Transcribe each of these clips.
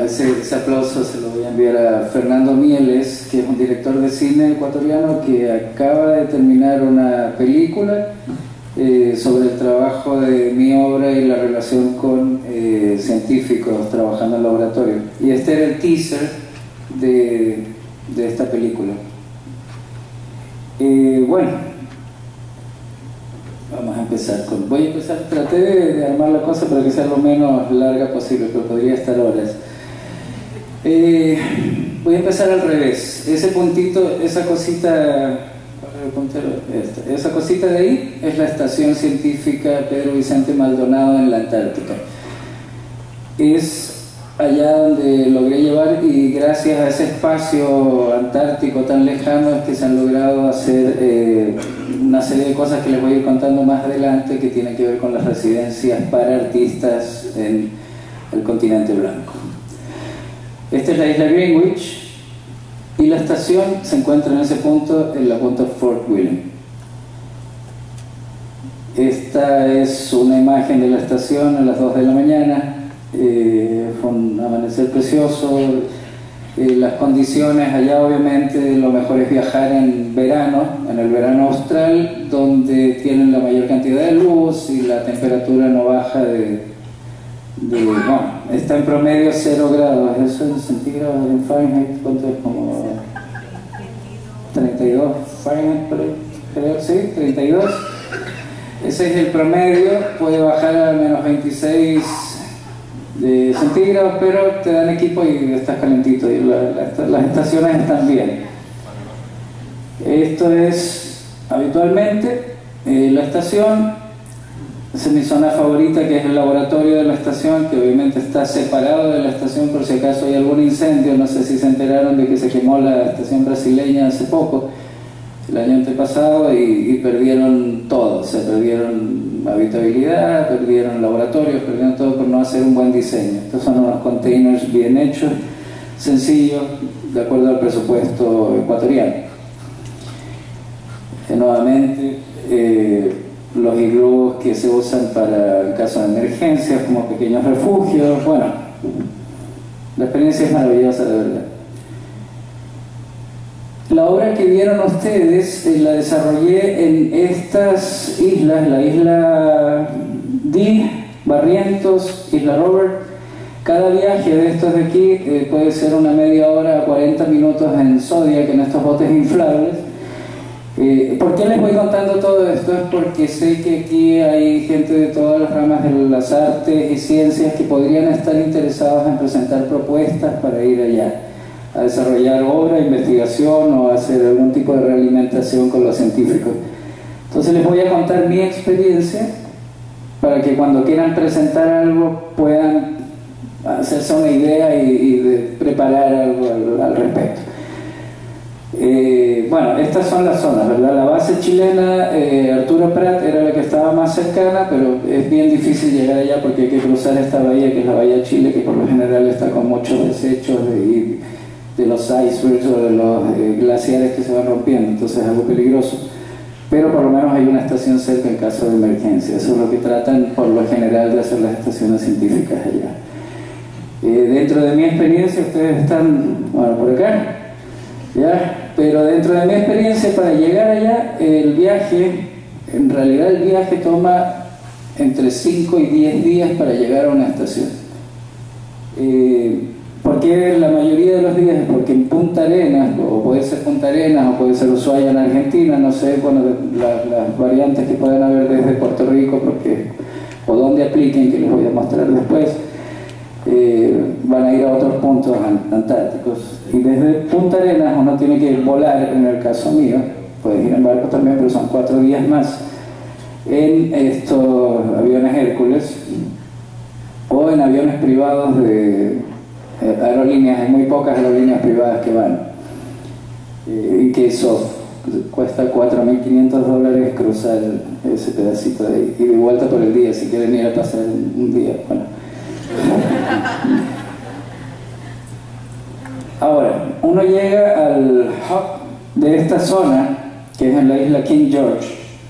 ese aplauso se lo voy a enviar a Fernando Mieles, que es un director de cine ecuatoriano que acaba de terminar una película sobre el trabajo de mi obra y la relación con científicos trabajando en laboratorio. Y este era el teaser de esta película. Bueno, vamos a empezar con... Voy a empezar, traté de armar la cosa para que sea lo menos larga posible, pero podría estar horas. Voy a empezar al revés. Ese puntito, esa cosita... Esa cosita de ahí es la estación científica Pedro Vicente Maldonado en la Antártica. Es allá donde logré llevar, y gracias a ese espacio antártico tan lejano es que se han logrado hacer una serie de cosas que les voy a ir contando más adelante, que tienen que ver con las residencias para artistas en el continente blanco. Esta es la isla Greenwich y la estación se encuentra en ese punto, en la punta Fort William. Esta es una imagen de la estación a las 2 de la mañana. Fue un amanecer precioso. Las condiciones allá, obviamente, lo mejor es viajar en verano, en el verano austral, donde tienen la mayor cantidad de luz y la temperatura no baja bueno, está en promedio 0 grados. Eso en centígrados, en Fahrenheit, ¿cuánto es? Como 32 Fahrenheit, creo, sí, 32. Ese es el promedio. Puede bajar a menos 26 de centígrados, pero te dan equipo y estás calentito, y las estaciones están bien. Esto es habitualmente la estación. Esa es mi zona favorita, que es el laboratorio de la estación, que obviamente está separado de la estación por si acaso hay algún incendio. No sé si se enteraron de que se quemó la estación brasileña hace poco, el año antepasado, y perdieron todo. Se perdieron habitabilidad, perdieron laboratorios, perdieron todo por no hacer un buen diseño. Estos son unos containers bien hechos, sencillos, de acuerdo al presupuesto ecuatoriano. Nuevamente, los iglús que se usan para el caso de emergencias como pequeños refugios. Bueno, la experiencia es maravillosa, de verdad. La obra que vieron ustedes la desarrollé en estas islas, la isla Dee, Barrientos, Isla Robert. Cada viaje de estos de aquí puede ser una media hora a 40 minutos en Zodiac, en estos botes inflables. ¿Por qué les voy contando todo esto? Es porque sé que aquí hay gente de todas las ramas de las artes y ciencias que podrían estar interesados en presentar propuestas para ir allá a desarrollar obra, investigación o hacer algún tipo de realimentación con los científicos. Entonces les voy a contar mi experiencia para que cuando quieran presentar algo puedan hacerse una idea y preparar algo al respecto. Bueno, estas son las zonas, ¿verdad? La base chilena, Arturo Prat, era la que estaba más cercana, pero es bien difícil llegar allá porque hay que cruzar esta bahía, que es la bahía Chile, que por lo general está con muchos desechos de los icebergs o de los glaciares que se van rompiendo, entonces es algo peligroso. Pero por lo menos hay una estación cerca en caso de emergencia. Eso es lo que tratan por lo general de hacer las estaciones científicas allá. Dentro de mi experiencia, ustedes están, bueno, por acá, ¿ya? Pero dentro de mi experiencia, para llegar allá, el viaje, en realidad el viaje toma entre 5 y 10 días para llegar a una estación. ¿Por qué la mayoría de los días? Porque en Punta Arenas, o puede ser Punta Arenas o puede ser Ushuaia en Argentina, no sé, bueno, las variantes que pueden haber desde Puerto Rico, o donde apliquen, que les voy a mostrar después, van a ir a otros puntos antárticos. Y desde Punta Arenas uno tiene que volar, en el caso mío, puedes ir en barco también, pero son 4 días más, en estos aviones Hércules o en aviones privados de aerolíneas. Hay muy pocas aerolíneas privadas que van, y que eso cuesta $4.500 cruzar ese pedacito de ahí, y de vuelta por el día, si quieren ir a pasar un día. Bueno. Ahora, uno llega al hub de esta zona, que es en la isla King George,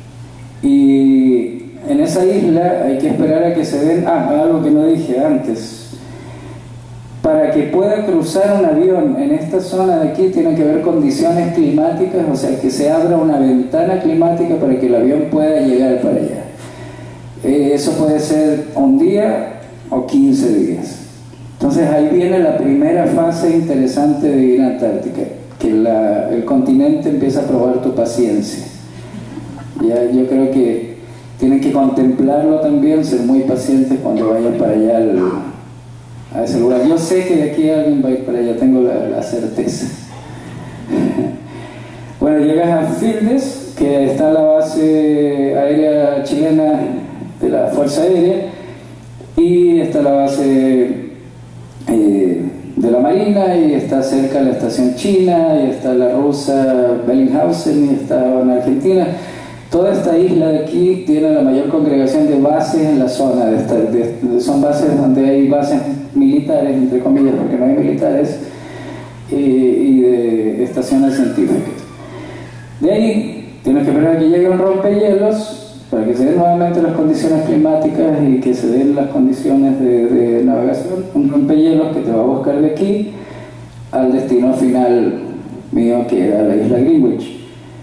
y en esa isla hay que esperar a que se den... algo que no dije antes. para que pueda cruzar un avión en esta zona de aquí tiene que haber condiciones climáticas, o sea, que se abra una ventana climática para que el avión pueda llegar para allá. Eso puede ser un día o 15 días. Entonces ahí viene la primera fase interesante de ir a Antártica, que el continente empieza a probar tu paciencia. Ya, yo creo que tienen que contemplarlo también, ser muy pacientes cuando vayan para allá a ese lugar. Yo sé que de aquí alguien va a ir para allá, tengo la certeza. Bueno, llegas a Fildes, que está la base aérea chilena de la Fuerza Aérea, y está la base de la Marina, y está cerca la estación china, y está la rusa Bellinghausen, y está en Argentina. Toda esta isla de aquí tiene la mayor congregación de bases en la zona. Son bases donde hay bases militares, entre comillas, porque no hay militares, y de estaciones científicas. De ahí tienes que esperar a que llegue un rompehielos para que se den nuevamente las condiciones climáticas y que se den las condiciones de navegación. Un rompehielos que te va a buscar de aquí al destino final mío, que era la isla Greenwich.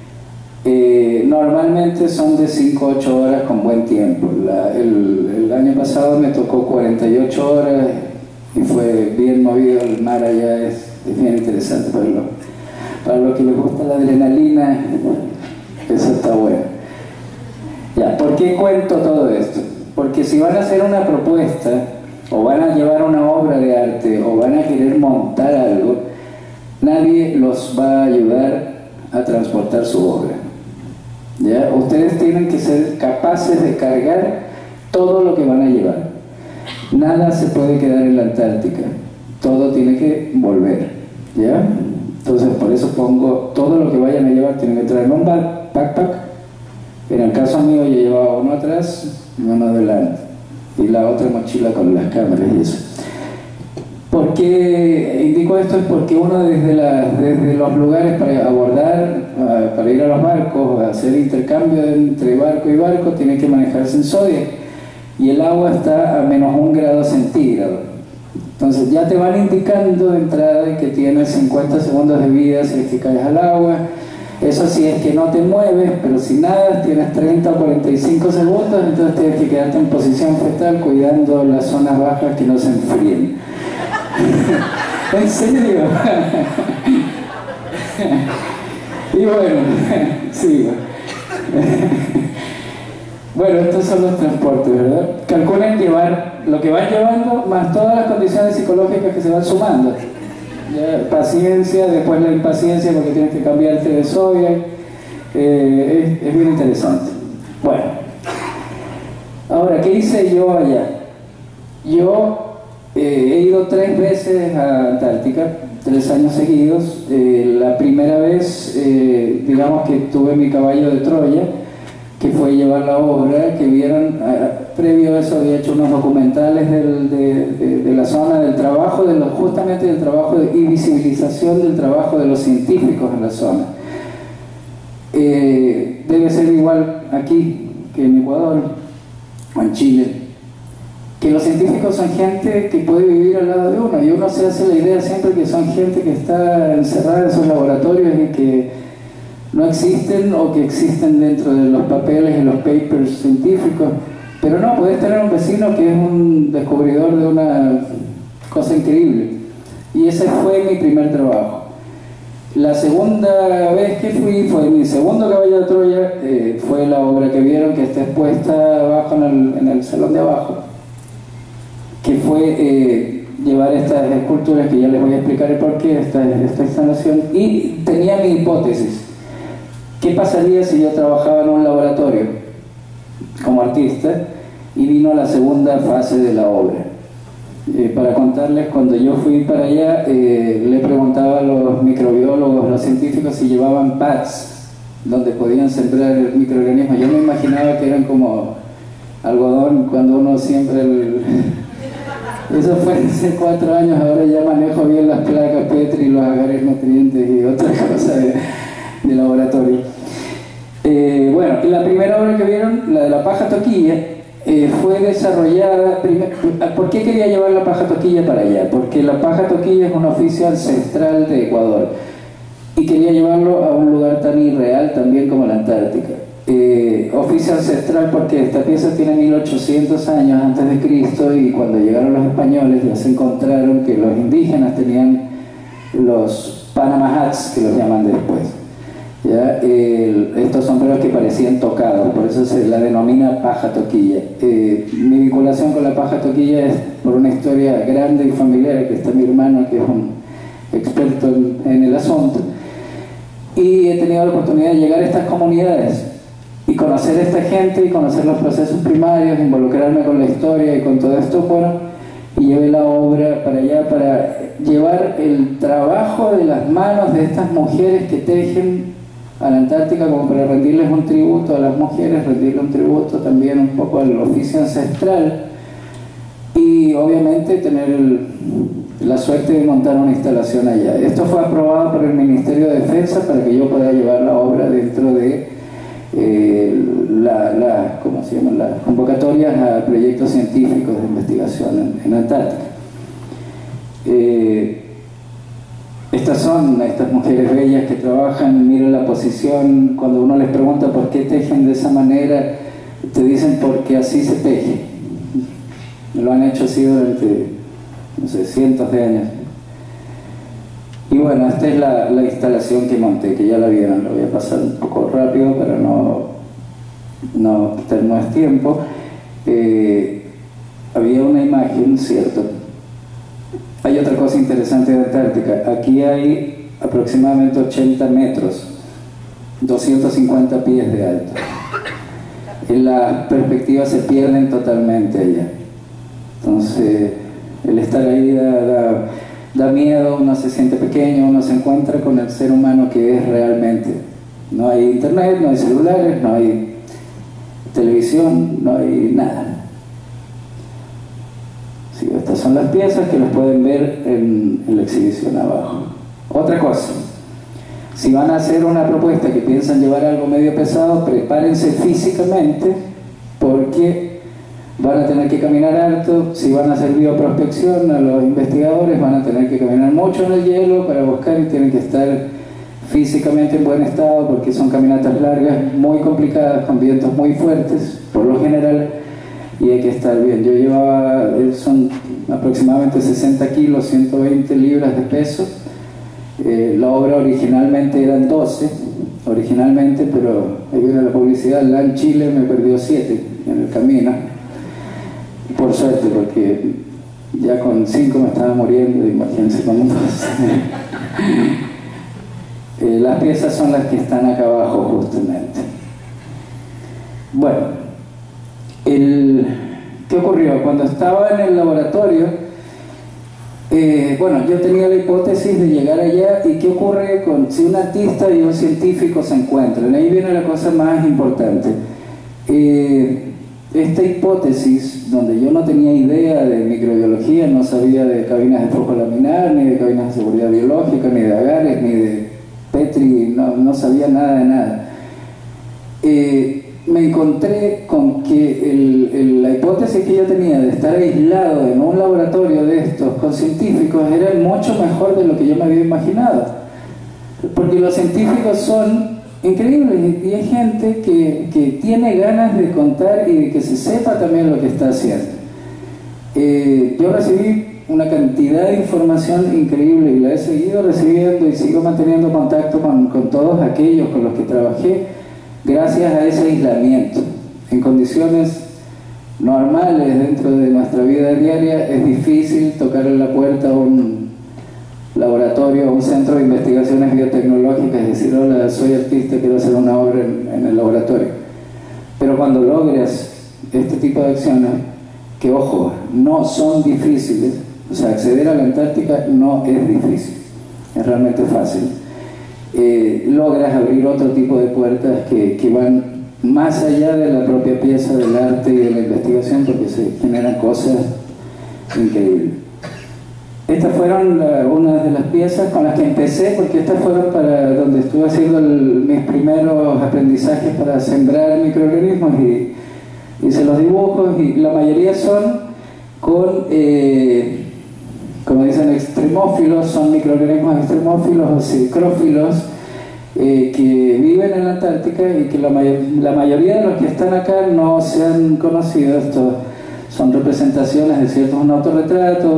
Normalmente son de 5 a 8 horas con buen tiempo. El año pasado me tocó 48 horas y fue bien movido. El mar allá es bien interesante para los que les gusta la adrenalina. Eso está bueno. Ya, ¿por qué cuento todo esto? Porque si van a hacer una propuesta o van a llevar una obra de arte o van a querer montar algo, nadie los va a ayudar a transportar su obra. ¿Ya? Ustedes tienen que ser capaces de cargar todo lo que van a llevar. Nada se puede quedar en la Antártica, todo tiene que volver. ¿Ya? Entonces por eso pongo todo lo que vayan a llevar, tienen que traer un backpack. En el caso mío yo llevaba uno atrás y uno adelante, y la otra mochila con las cámaras y eso. ¿Por qué indico esto? Es porque uno desde los lugares para abordar, para ir a los barcos, hacer intercambio entre barco y barco, tiene que manejarse en Zodiac, y el agua está a menos 1 grado centígrado. Entonces ya te van indicando de entrada que tienes 50 segundos de vida si es que caes al agua. Eso sí es que no te mueves, pero si nadas tienes 30 o 45 segundos, entonces tienes que quedarte en posición fetal cuidando las zonas bajas que no se enfríen. ¿En serio? Y bueno, sí. Bueno, estos son los transportes, ¿verdad? Calculen llevar lo que van llevando más todas las condiciones psicológicas que se van sumando. Ya, paciencia, después la impaciencia porque tienes que cambiarte de Zodiac. Es bien interesante. Bueno, ahora, ¿qué hice yo allá? Yo he ido 3 veces a Antártica, 3 años seguidos. La primera vez, digamos que tuve mi caballo de Troya, que fue llevar la obra, que vieron, previo a eso había hecho unos documentales de la zona del trabajo, justamente del trabajo y visibilización del trabajo de los científicos en la zona. Debe ser igual aquí que en Ecuador o en Chile, que los científicos son gente que puede vivir al lado de uno, y uno se hace la idea siempre que son gente que está encerrada en sus laboratorios y que no existen, o que existen dentro de los papeles y los papers científicos. Pero no, puedes tener un vecino que es un descubridor de una cosa increíble. Y ese fue mi primer trabajo. La segunda vez que fui, fue mi segundo caballo de Troya, fue la obra que vieron, que está expuesta abajo en el salón de abajo, que fue llevar estas esculturas, que ya les voy a explicar el porqué de esta instalación. Y tenía mi hipótesis: ¿qué pasaría si yo trabajaba en un laboratorio como artista y vino la segunda fase de la obra? Para contarles, cuando yo fui para allá, le preguntaba a los microbiólogos, los científicos, si llevaban pads donde podían sembrar microorganismos. Yo me imaginaba que eran como algodón cuando uno siembra Eso fue hace 4 años, ahora ya manejo bien las placas Petri, los agares nutrientes y otras cosas de laboratorio. Bueno, y la primera obra que vieron, la de la paja toquilla, fue desarrollada, ¿por qué quería llevar la paja toquilla para allá? Porque la paja toquilla es un oficio ancestral de Ecuador y quería llevarlo a un lugar tan irreal también como la Antártica. Oficio ancestral porque esta pieza tiene 1800 años antes de Cristo, y cuando llegaron los españoles ya se encontraron que los indígenas tenían los Panama hats, que los llaman después. ¿Ya? Estos sombreros que parecían tocados, por eso se la denomina paja toquilla. Mi vinculación con la paja toquilla es por una historia grande y familiar, que está mi hermano, que es un experto en el asunto, y he tenido la oportunidad de llegar a estas comunidades y conocer a esta gente y conocer los procesos primarios, involucrarme con la historia y con todo esto. Bueno, y llevé la obra para allá para llevar el trabajo de las manos de estas mujeres que tejen a la Antártica, como para rendirles un tributo a las mujeres, rendirle un tributo también un poco al oficio ancestral, y obviamente tener la suerte de montar una instalación allá. Esto fue aprobado por el Ministerio de Defensa para que yo pueda llevar la obra dentro de ¿cómo se llama? Las convocatorias a proyectos científicos de investigación en Antártica. Estas son estas mujeres bellas que trabajan. Miren la posición. Cuando uno les pregunta por qué tejen de esa manera, te dicen porque así se teje. Lo han hecho así durante, no sé, cientos de años. Y bueno, esta es la instalación que monté, que ya la vieron. Lo voy a pasar un poco rápido para no quitar más tiempo. Había una imagen, ¿cierto? Hay otra cosa interesante de Antártica. Aquí hay aproximadamente 80 metros, 250 pies de alto. En las perspectivas se pierden totalmente allá. Entonces, el estar ahí da miedo, uno se siente pequeño, uno se encuentra con el ser humano que es realmente. No hay internet, no hay celulares, no hay televisión, no hay nada. Sí, estas son las piezas que las pueden ver en la exhibición abajo. Otra cosa, si van a hacer una propuesta que piensan llevar algo medio pesado, prepárense físicamente, porque van a tener que caminar harto. Si van a hacer bioprospección, a los investigadores van a tener que caminar mucho en el hielo para buscar, y tienen que estar físicamente en buen estado, porque son caminatas largas, muy complicadas, con vientos muy fuertes, por lo general, y hay que estar bien. Yo llevaba, son aproximadamente 60 kilos, 120 libras de peso. La obra originalmente eran 12, pero ahí viene la publicidad. LAN Chile me perdió 7 en el camino, por suerte, porque ya con 5 me estaba muriendo, imagínense con 2. Las piezas son las que están acá abajo justamente. Bueno, ¿qué ocurrió? Cuando estaba en el laboratorio, bueno, yo tenía la hipótesis de llegar allá, y ¿qué ocurre si un artista y un científico se encuentran? Ahí viene la cosa más importante. Esta hipótesis, donde yo no tenía idea de microbiología, no sabía de cabinas de flujo laminar, ni de cabinas de seguridad biológica, ni de agares, ni de Petri, no sabía nada de nada. Me encontré con que la hipótesis que yo tenía de estar aislado en un laboratorio de estos con científicos era mucho mejor de lo que yo me había imaginado, porque los científicos son increíbles y hay gente que tiene ganas de contar y de que se sepa también lo que está haciendo. Yo recibí una cantidad de información increíble y la he seguido recibiendo, y sigo manteniendo contacto con todos aquellos con los que trabajé, gracias a ese aislamiento. En condiciones normales dentro de nuestra vida diaria es difícil tocar en la puerta a un laboratorio, a un centro de investigaciones biotecnológicas y decir: hola, soy artista, quiero hacer una obra en el laboratorio. Pero cuando logras este tipo de acciones, que ojo, no son difíciles, o sea, acceder a la Antártica no es difícil, es realmente fácil. Logras abrir otro tipo de puertas que van más allá de la propia pieza, del arte y de la investigación, porque se generan cosas increíbles. Estas fueron una de las piezas con las que empecé, porque estas fueron para donde estuve haciendo mis primeros aprendizajes para sembrar microorganismos, y Hice los dibujos y la mayoría son con, como dicen, extremófilos, son microorganismos extremófilos o psicrófilos que viven en la Antártica y que la mayoría de los que están acá no se han conocido. Estos son representaciones de ciertos, un autorretrato,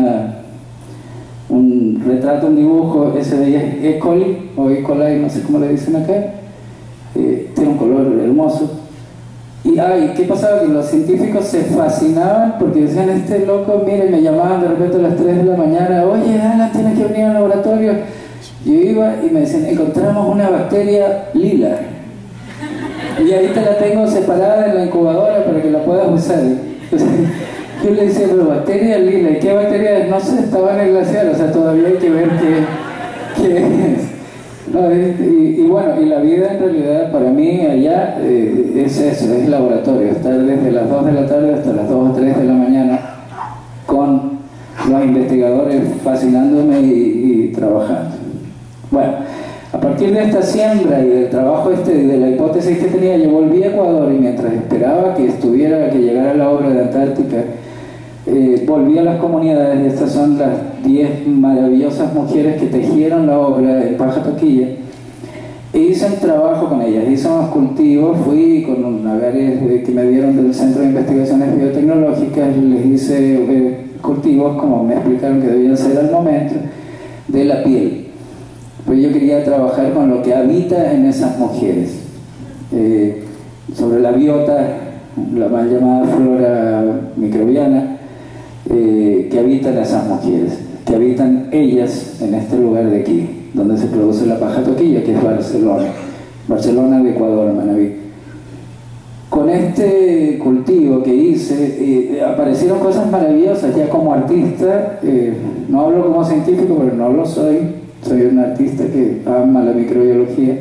un retrato, un dibujo. Ese de ahí es E. coli o E. coli, no sé cómo le dicen acá. Tiene un color hermoso. Y ¿qué pasaba? Que los científicos se fascinaban porque decían, este loco, mire, me llamaban de repente a las 3 de la mañana, oye, Alan, tienes que venir al laboratorio. Yo iba y me decían, encontramos una bacteria lila. Y ahí te la tengo separada en la incubadora para que la puedas usar. Entonces, yo le decía, pero bacteria lila, ¿y qué bacteria es? No sé, estaba en el glaciar, o sea, todavía hay que ver qué es. No, y bueno, y la vida en realidad para mí allá es eso, es laboratorio, estar desde las 2 de la tarde hasta las 2 o 3 de la mañana con los investigadores fascinándome y trabajando. Bueno, a partir de esta siembra y del trabajo de la hipótesis que tenía, yo volví a Ecuador y mientras esperaba que llegara la obra de Antártica, volví a las comunidades. Estas son las 10 maravillosas mujeres que tejieron la obra de Paja Toquilla, e hice un trabajo con ellas, hice unos cultivos, fui con un agares que me dieron del Centro de Investigaciones Biotecnológicas, les hice cultivos como me explicaron que debían ser al momento, de la piel. Pues yo quería trabajar con lo que habita en esas mujeres, sobre la biota, la mal llamada flora microbiana, que habitan esas mujeres, que habitan ellas en este lugar de aquí, donde se produce la paja toquilla, que es Barcelona de Ecuador, Manabí. Con este cultivo que hice, aparecieron cosas maravillosas. Ya como artista, no hablo como científico, pero no lo soy un artista que ama la microbiología,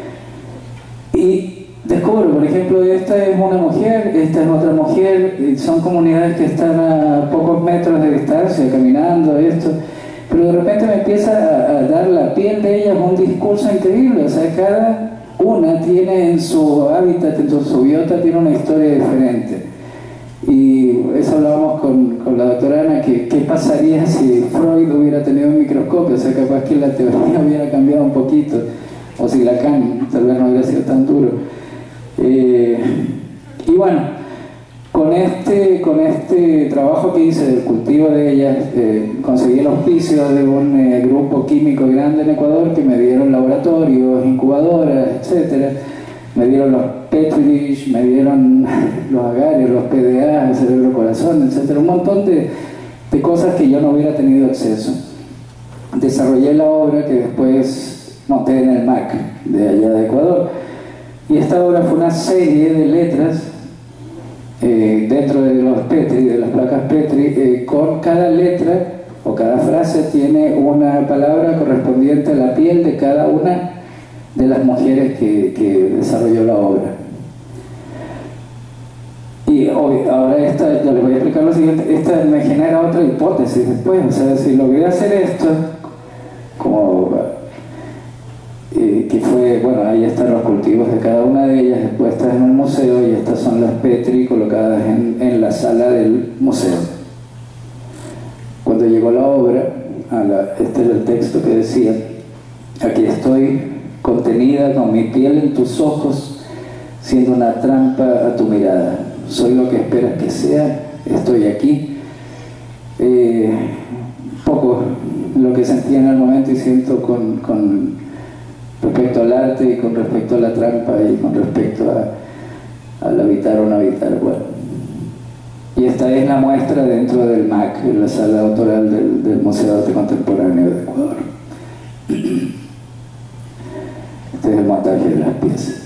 y descubro, por ejemplo, esta es una mujer, esta es otra mujer, son comunidades que están a pocos metros de distancia, caminando, pero de repente me empieza a dar la piel de ellas un discurso increíble. O sea, cada una tiene en su hábitat, en su biota, tiene una historia diferente. Y eso hablábamos con la doctora Ana, que qué pasaría si Freud hubiera tenido un microscopio. O sea, capaz que la teoría hubiera cambiado un poquito, o si Lacan tal vez no hubiera sido tan duro. Y bueno, con este trabajo que hice del cultivo de ellas, conseguí el auspicio de un grupo químico grande en Ecuador que me dieron laboratorios, incubadoras, etcétera. Me dieron los Petri dish, me dieron los agares, los PDA, el cerebro corazón, etcétera. Un montón de cosas que yo no hubiera tenido acceso. Desarrollé la obra que después monté en el MAC de allá de Ecuador. Y esta obra fue una serie de letras dentro de los Petri, de las placas Petri, con cada letra o cada frase tiene una palabra correspondiente a la piel de cada una de las mujeres que desarrolló la obra. Y ahora esta, ya les voy a explicar lo siguiente, esta me genera otra hipótesis después. O sea, si logré hacer esto, como que fue, bueno, ahí están los cultivos de cada una de ellas expuestas en un museo, y estas son las Petri colocadas en la sala del museo. Cuando llegó la obra, este era el texto que decía: aquí estoy, contenida con mi piel en tus ojos, siendo una trampa a tu mirada. Soy lo que esperas que sea, estoy aquí. Poco lo que sentía en el momento y siento con respecto al arte, y con respecto a la trampa, y con respecto al habitar o no habitar. Bueno, y esta es la muestra dentro del MAC, en la sala autoral del Museo de Arte Contemporáneo de Ecuador. Este es el montaje de las piezas.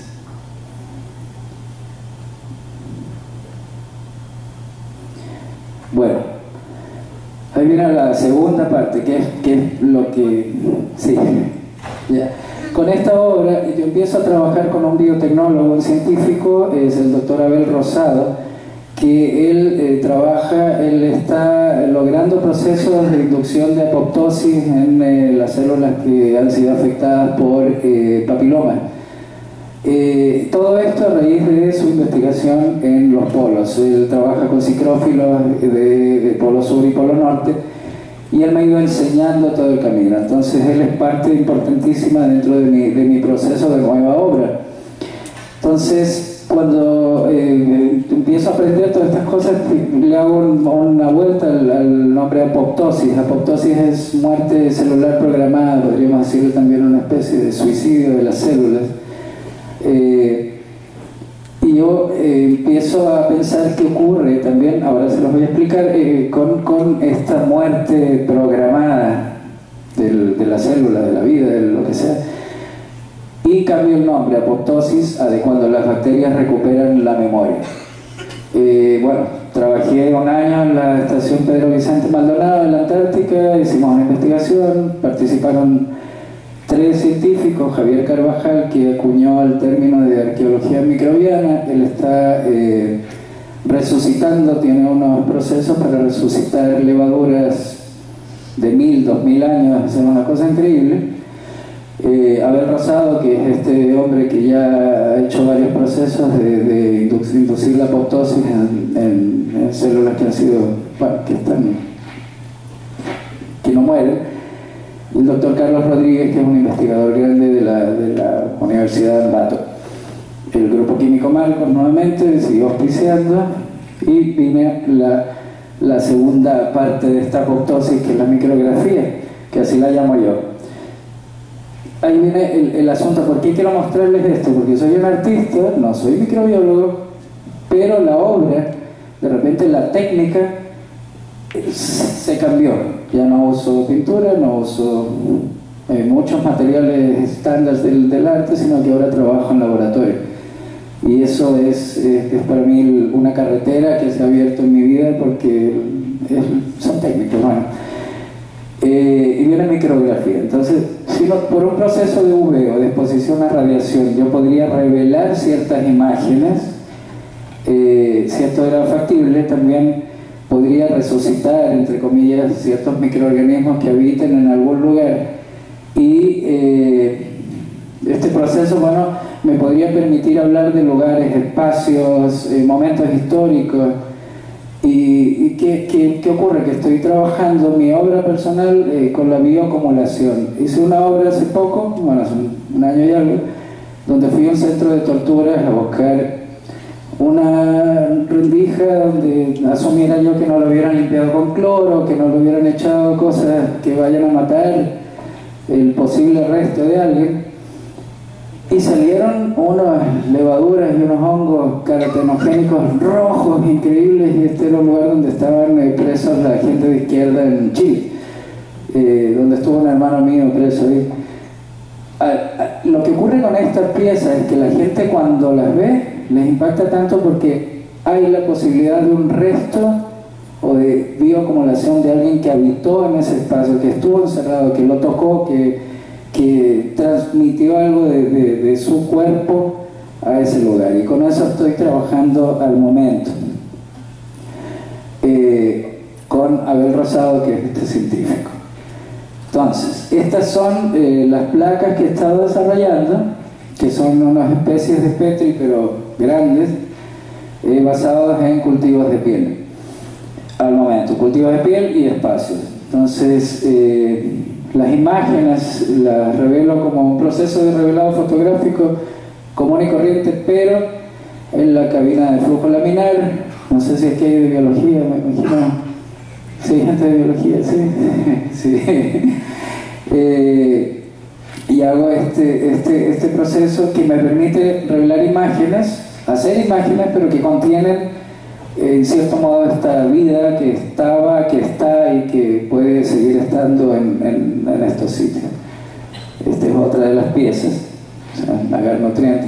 Bueno, ahí viene la segunda parte, que es lo que... Sí, ya. Con esta obra yo empiezo a trabajar con un biotecnólogo, un científico, es el doctor Abel Rosado, que él está logrando procesos de inducción de apoptosis en las células que han sido afectadas por papiloma. Todo esto a raíz de su investigación en los polos. Él trabaja con psicrófilos de polo sur y polo norte, y él me ha ido enseñando todo el camino. Entonces él es parte importantísima dentro de mi proceso de nueva obra. Entonces, cuando empiezo a aprender todas estas cosas, le hago una vuelta al nombre apoptosis. Apoptosis es muerte celular programada, podríamos decirlo también una especie de suicidio de las células. Y yo empiezo a pensar qué ocurre también, ahora se los voy a explicar, con esta muerte programada de la célula, de la vida, de lo que sea. Y cambio el nombre, apoptosis, a de cuando las bacterias recuperan la memoria. Bueno, trabajé un año en la estación Pedro Vicente Maldonado en la Antártica, hicimos una investigación, participaron 3 científicos, Javier Carvajal, que acuñó el término de arqueología microbiana. Él está resucitando, tiene unos procesos para resucitar levaduras de 1000, 2000 años, es una cosa increíble. Abel Rosado, que es este hombre que ya ha hecho varios procesos de inducir la apoptosis en células que han sido, bueno, que no mueren. Y el doctor Carlos Rodríguez, que es un investigador grande de la Universidad de Ambato. El grupo químico Marcos nuevamente siguió auspiciando, y vine la segunda parte de esta apoptosis, que es la micrografía, que así la llamo yo. Ahí viene el asunto. ¿Por qué quiero mostrarles esto? Porque soy un artista, no soy microbiólogo, pero la obra, de repente la técnica se cambió. Ya no uso pintura, no uso muchos materiales estándares del arte, sino que ahora trabajo en laboratorio. Y eso es para mí una carretera que se ha abierto en mi vida, porque son técnicos, bueno. Y viene micrografía. Entonces, si por un proceso de UV o de exposición a radiación yo podría revelar ciertas imágenes, si esto era factible, también podría resucitar, entre comillas, ciertos microorganismos que habiten en algún lugar. Y este proceso, bueno, me podría permitir hablar de lugares, espacios, momentos históricos. ¿Y qué ocurre? Que estoy trabajando mi obra personal con la bioacumulación. Hice una obra hace poco, bueno, hace un año y algo, donde fui a un centro de torturas a buscar una rendija donde asumiera yo que no lo hubieran limpiado con cloro, que no lo hubieran echado cosas que vayan a matar el posible resto de alguien. Y salieron unas levaduras y unos hongos carotenogénicos rojos increíbles, y este era un lugar donde estaban presos la gente de izquierda en Chile, donde estuvo un hermano mío preso ahí. Lo que ocurre con estas piezas es que la gente, cuando las ve, les impacta tanto porque hay la posibilidad de un resto o de bioacumulación de alguien que habitó en ese espacio, que estuvo encerrado, que lo tocó, que transmitió algo de su cuerpo a ese lugar. Y con eso estoy trabajando al momento, con Abel Rosado, que es este científico. Entonces, estas son las placas que he estado desarrollando, que son unas especies de Petri, pero grandes, basadas en cultivos de piel. Al momento, cultivos de piel y espacios. Entonces, las imágenes las revelo como un proceso de revelado fotográfico común y corriente, pero en la cabina de flujo laminar. No sé si es que hay de biología, me imagino. Sí, hay gente de biología, sí. Sí. Y hago este proceso que me permite revelar imágenes, hacer imágenes, pero que contienen en cierto modo esta vida que estaba, que está y que puede seguir estando en estos sitios. Esta es otra de las piezas, o sea, agar nutriente.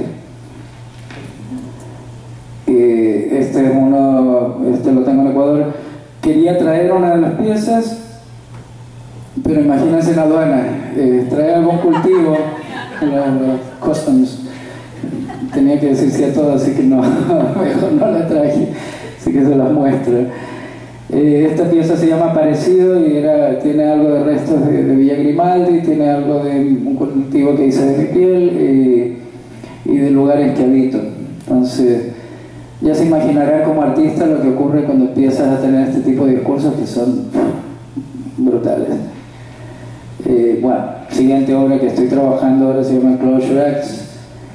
Este es uno, lo tengo en Ecuador. Quería traer una de las piezas, pero imagínense en aduana, traer algún cultivo, los customs, tenía que decir sí a todo, así que no, mejor no la traje. Así que se las muestro. Esta pieza se llama Parecido y tiene algo de restos de Villa Grimaldi, tiene algo de un cultivo que hice de mi piel. y del lugar en que habito. Entonces, ya se imaginarán como artista lo que ocurre cuando empiezas a tener este tipo de discursos que son brutales. Bueno, siguiente obra que estoy trabajando ahora se llama Closure Acts.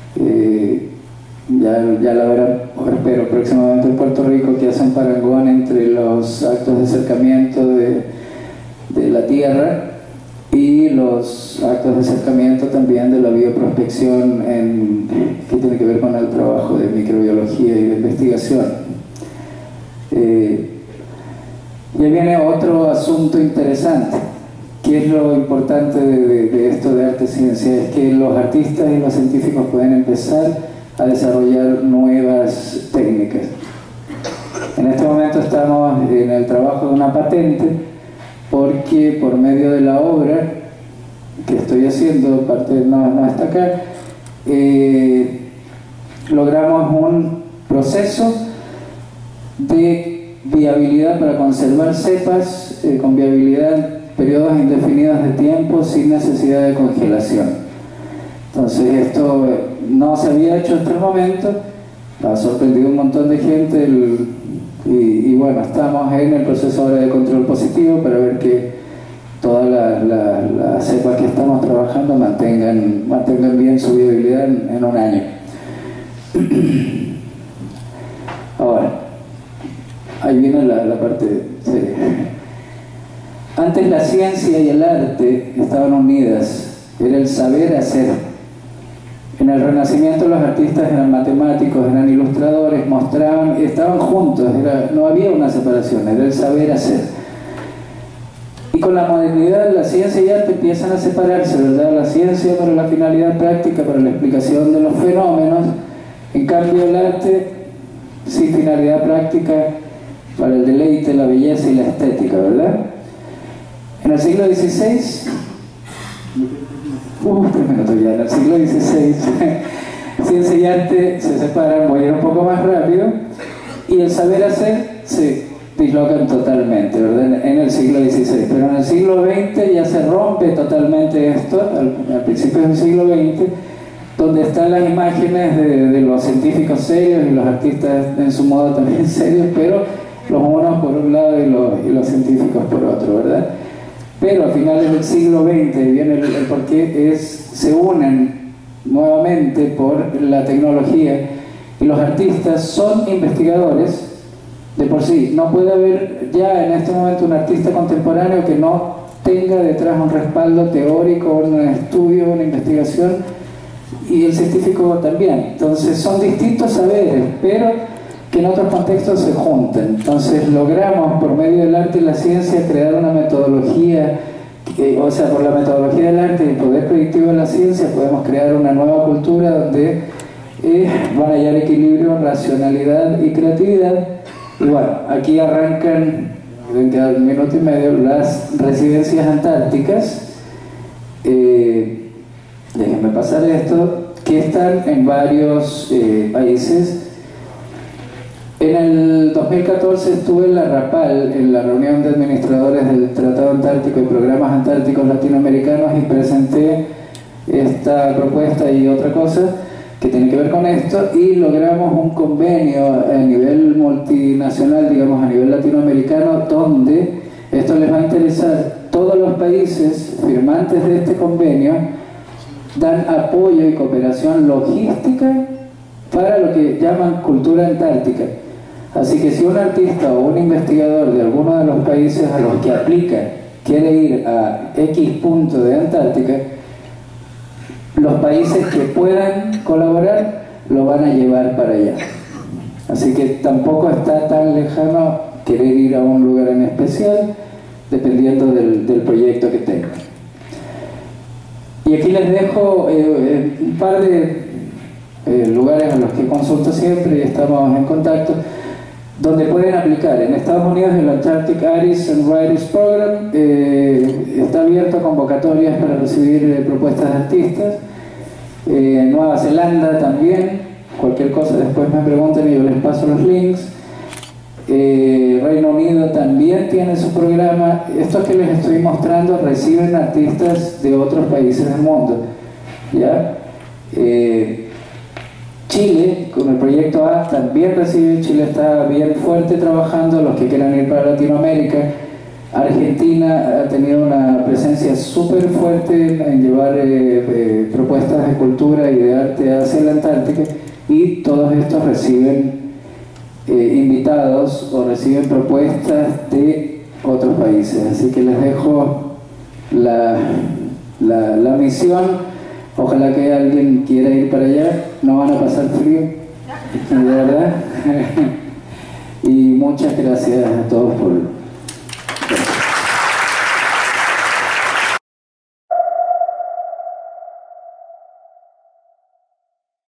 Ya la verán, espero, próximamente en Puerto Rico, que hacen parangón entre los actos de acercamiento de la tierra y los actos de acercamiento también de la bioprospección que tiene que ver con el trabajo de microbiología y de investigación. Y ahí viene otro asunto interesante. ¿Qué es lo importante de esto de arte y ciencia? Es que los artistas y los científicos pueden empezar a desarrollar nuevas técnicas. En este momento estamos en el trabajo de una patente porque por medio de la obra que estoy haciendo, parte no está acá, logramos un proceso de viabilidad para conservar cepas con viabilidad en periodos indefinidos de tiempo sin necesidad de congelación. Entonces esto no se había hecho hasta el momento, ha sorprendido un montón de gente y bueno, estamos en el proceso ahora de control positivo para ver que todas las cepas que estamos trabajando mantengan bien su viabilidad en un año. Ahora, ahí viene la parte seria. Antes la ciencia y el arte estaban unidas, era el saber hacer. En el Renacimiento los artistas eran matemáticos, eran ilustradores, mostraban, estaban juntos, no había una separación, era el saber hacer. Y con la modernidad la ciencia y el arte empiezan a separarse, ¿verdad? La ciencia para la finalidad práctica, para la explicación de los fenómenos, en cambio el arte sin finalidad práctica para el deleite, la belleza y la estética, ¿verdad? En el siglo XVI, 3 minutos ya, en el siglo XVI, ciencia y arte se separan, voy a ir un poco más rápido, y el saber hacer se dislocan totalmente, ¿verdad? En el siglo XVI, pero en el siglo XX ya se rompe totalmente esto, al principio del siglo XX, donde están las imágenes de los científicos serios y los artistas en su modo también serios, pero los humanos por un lado y los científicos por otro, ¿verdad? Pero a finales del siglo XX, y viene el porqué, se unen nuevamente por la tecnología, y los artistas son investigadores de por sí. No puede haber ya en este momento un artista contemporáneo que no tenga detrás un respaldo teórico, un estudio, una investigación, y el científico también. Entonces son distintos saberes, pero que en otros contextos se juntan. Entonces logramos por medio del arte y la ciencia crear una metodología, o sea, por la metodología del arte y el poder predictivo de la ciencia podemos crear una nueva cultura donde van a hallar equilibrio, racionalidad y creatividad. Y bueno, aquí arrancan, deben quedar 1 minuto y medio, las residencias antárticas. Déjenme pasar esto, que están en varios países. En el 2014 estuve en la RAPAL, en la reunión de administradores del Tratado Antártico y Programas Antárticos Latinoamericanos, y presenté esta propuesta y otra cosa que tiene que ver con esto, y logramos un convenio a nivel multinacional, digamos a nivel latinoamericano, donde esto les va a interesar. Todos los países firmantes de este convenio dan apoyo y cooperación logística para lo que llaman cultura antártica. Así que si un artista o un investigador de alguno de los países a los que aplica quiere ir a X punto de Antártica, los países que puedan colaborar lo van a llevar para allá. Así que tampoco está tan lejano querer ir a un lugar en especial, dependiendo del proyecto que tengan. Y aquí les dejo un par de lugares a los que consulto siempre y estamos en contacto, donde pueden aplicar. En Estados Unidos el Antarctic Artists and Writers Program está abierto a convocatorias para recibir propuestas de artistas. Nueva Zelanda también, cualquier cosa después me pregunten y yo les paso los links. Reino Unido también tiene su programa. Estos que les estoy mostrando reciben artistas de otros países del mundo, ¿ya? Chile, con el proyecto A, está bien recibido. Chile está bien fuerte trabajando, los que quieran ir para Latinoamérica. Argentina ha tenido una presencia súper fuerte en llevar propuestas de cultura y de arte hacia la Antártica, y todos estos reciben invitados o reciben propuestas de otros países. Así que les dejo la misión. Ojalá que alguien quiera ir para allá, no van a pasar frío, de verdad. Y muchas gracias a todos por